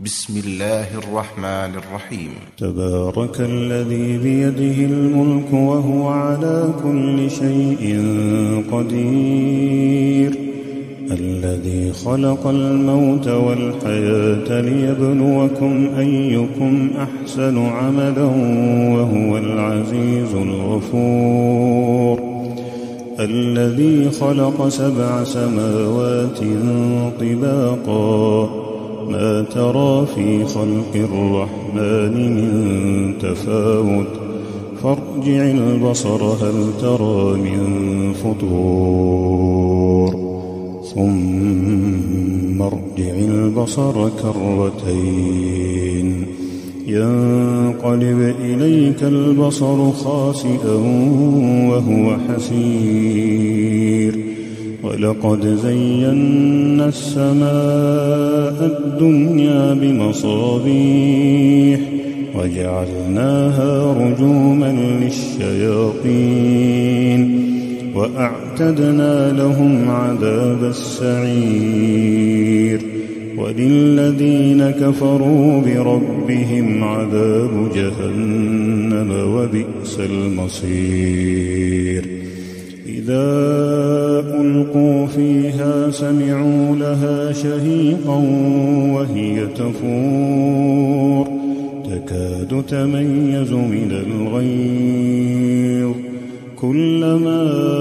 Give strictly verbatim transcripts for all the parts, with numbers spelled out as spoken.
بسم الله الرحمن الرحيم. تبارك الذي بيده الملك وهو على كل شيء قدير، الذي خلق الموت والحياة ليبلوكم أيكم أحسن عملا وهو العزيز الغفور، الذي خلق سبع سماوات طباقا ما ترى في خلق الرحمن من تفاوت فارجع البصر هل ترى من فطور ثم ارجع البصر كرتين ينقلب إليك البصر خاسئا وهو حسير، ولقد زينا السماء الدنيا بمصابيح وجعلناها رجوما للشياطين وأعتدنا لهم عذاب السعير، وللذين كفروا بربهم عذاب جهنم وبئس المصير. إذا ألقوا فيها سمعوا لها شهيقا وهي تفور تكاد تميز من الغيظ، كلما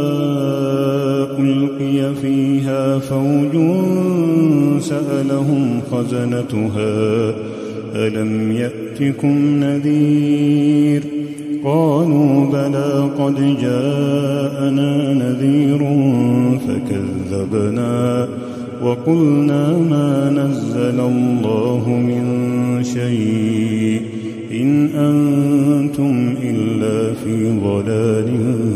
ألقي فيها فوج سألهم خزنتها ألم يأتكم نذير، قالوا بلى قد جاءنا نذير فكذبنا وقلنا ما نزل الله من شيء إن أنتم إلا في ضلال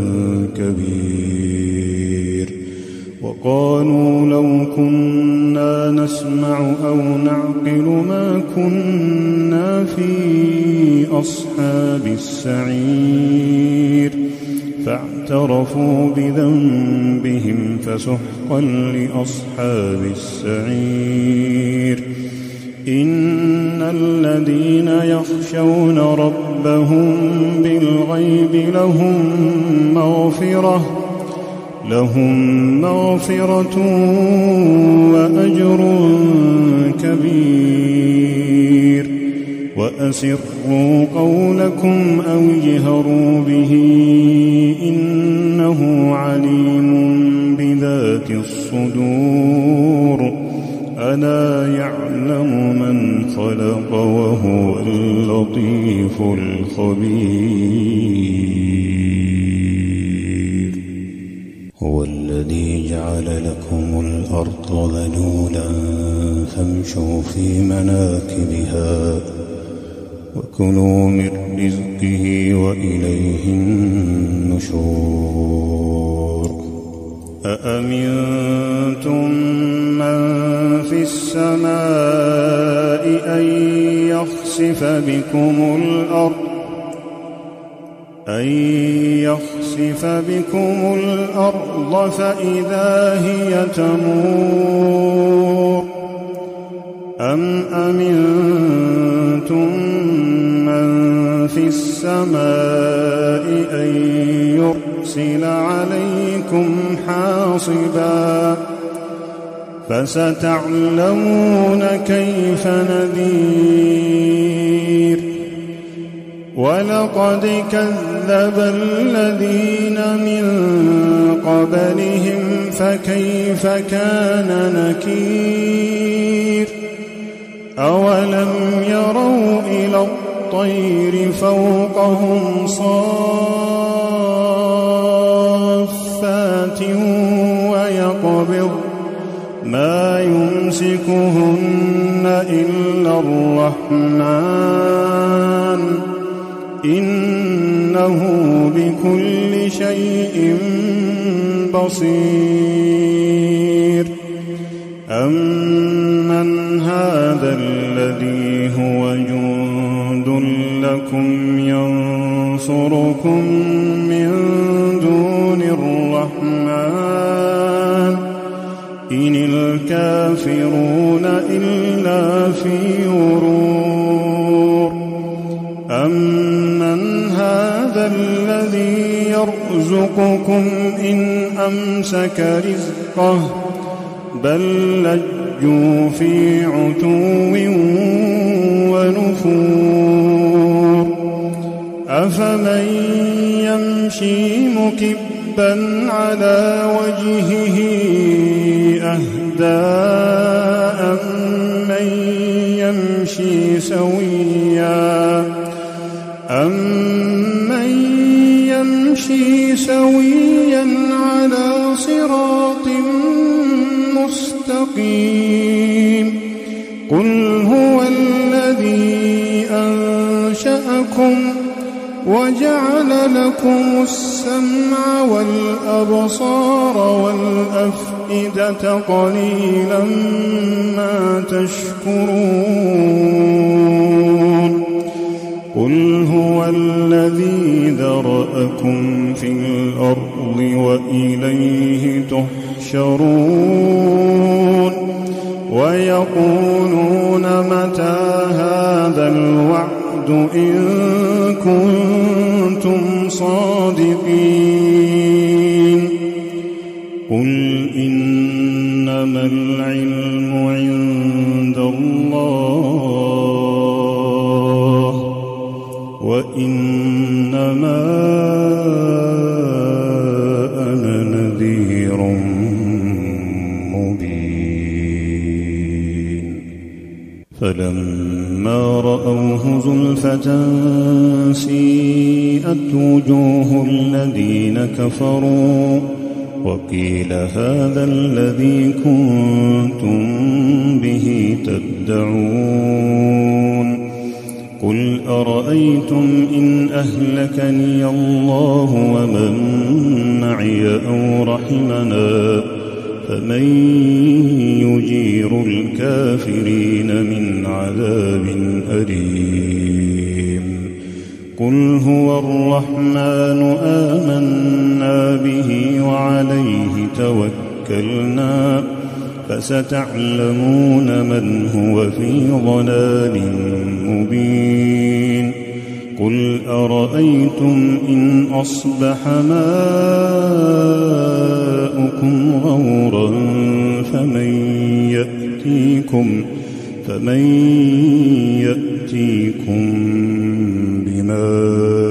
كبير. وقالوا لو كنا نسمع أو نعقل ما كنا في أصحاب السعير، فاعترفوا بذنبهم فسحقا لأصحاب السعير. إن الذين يخشون ربهم بالغيب لهم مغفرة لهم مغفرة وأجر كبير. وأسروا قولكم أو اجهروا به إنه عليم بذات الصدور، ألا يعلم من خلق وهو اللطيف الخبير. هو الذي جعل لكم الأرض ذلولا فامشوا في مناكبها وكلوا من رزقه وإليه النشور. أأمنتم من في السماء أن يخسف بكم الأرض أن يخسف بكم الأرض فإذا هي تمور، أم أمنتم من في السماء أن يرسل عليكم حاصبا فستعلمون كيف نذير. ولقد كذب الذين من قبلهم فكيف كان نكير. أولم يروا إلى الطير فوقهم صافات ويقبض ما يمسكهن إلا الرحمن إنه بكل شيء بصير. أمن هذا الذي هو جند لكم ينصركم من دون الرحمن إن الكافرون إلا في غرور. ربكم إن أمسك رزقه بل لجوا في عتو ونفور أفمن يمشي مكبا على وجهه أهدى أمن يمشي سويا أمن يمشي سويا على صراط مستقيم قل هو الذي أنشأكم وجعل لكم السمع والأبصار والأفئدة قليلا ما تشكرون قل هو الذي ذرأكم في الأرض وإليه تحشرون ويقولون متى هذا الوعد إن كنتم صادقين قل إنما العلم عند الله وإنما أنا نذير مبين فلما رأوه زلفة سيئت وجوه الذين كفروا وقيل هذا الذي كنتم به تدعون قل أرأيتم إن أهلكني الله ومن معي أو رحمنا فمن يجير الكافرين من عذاب أليم قل هو الرحمن آمنا به وعليه توكلنا فستعلمون من هو في ضلال مبين قل أرأيتم إن أصبح ماؤكم غورا فمن يأتيكم فمن يأتيكم بماء